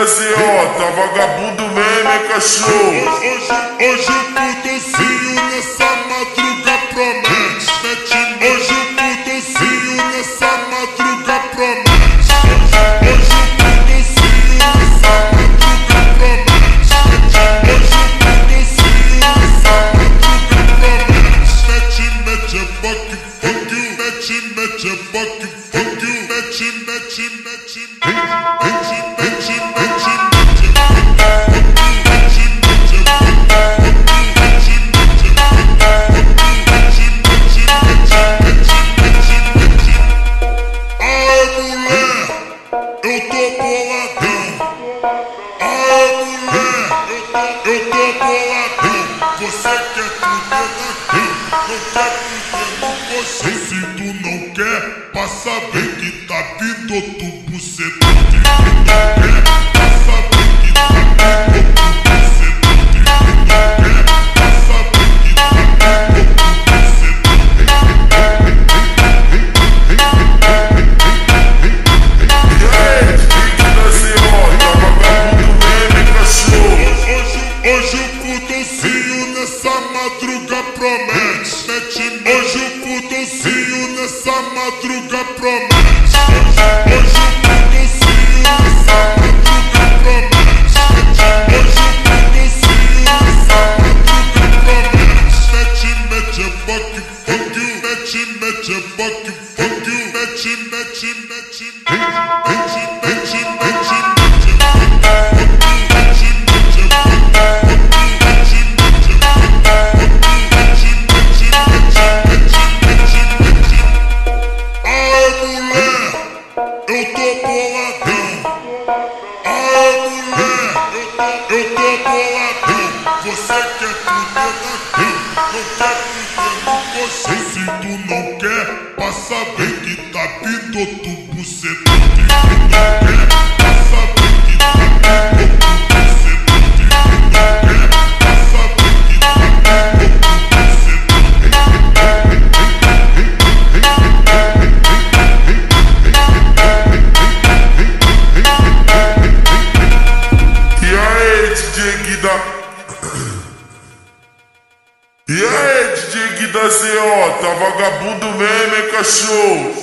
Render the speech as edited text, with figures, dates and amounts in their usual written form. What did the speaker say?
da ZO, tá vagabundo mesmo, é cachorro. Hoje o docinho nessa madruga promete. Hoje o docinho nessa madruga promete. Hoje o docinho nessa madruga promete. Hoje o docinho nessa madruga promete. Mete a fuck you. Mete a fuck you. Eu tô boladão. Aê mulher, eu tô boladão. Você quer fuder daqui, não quer fuder com você. Se tu não quer, passa bem que tá vindo outro bucetão. Se tu não quer, passa bem que tá vindo outro bucetão. Se tu não quer, passa bem que tá vindo outro bucetão. Hoje o docinho nessa madruga promete. Hoje o docinho nessa madruga promete. Hoje o docinho nessa madruga promete. Hoje o docinho nessa madruga promete. Mete a fuck you. Mete a fuck you. Mete. Eu tô boladão. Aê mulher, eu tô boladão. Você quer fuder daqui, não quer fuder com você. Se tu não quer, passa bem que tá vindo outro bucetão. Se tu não quer, passa bem que tá vindo outro bucetão. Se tu não quer, passa bem que tá vindo outro bucetão. E aí, DJ da ZO, tá vagabundo mesmo, é cachorro.